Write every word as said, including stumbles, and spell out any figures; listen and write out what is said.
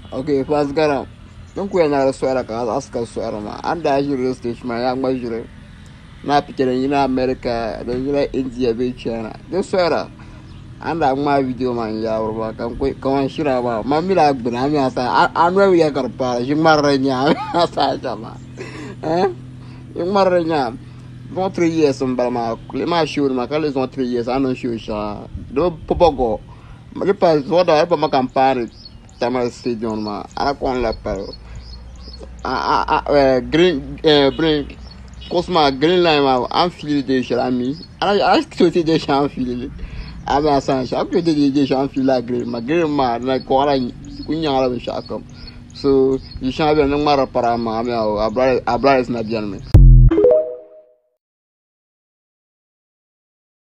Okay, first Gadam. Don't go another sweater, cause ask a sweater, man. And I usually stage my young measure. Not picture in America, then you like India, big China. This sweater. And I'm my video, man. Yeah, we're going to come and shit about. Mammy, like, but I'm I'm very young. You marry now. Eh? You marry now. Not three years, some Bama. My shoe, my colors, not three years. I don't shoot. Don't popo. My pass, what I ever make campaign. Tamar Stadium, ma. I can't let paro. Ah, ah, green, eh, bring. Cosma green line, ma. I'm feeling the shalami. I I still see the sham feeling. I'm a sanch. I'm going to the sham feel like green. My green man, like Koran, Kunyala Shakam. So you shall be no matter parama. I mean, a brother is not gentleman.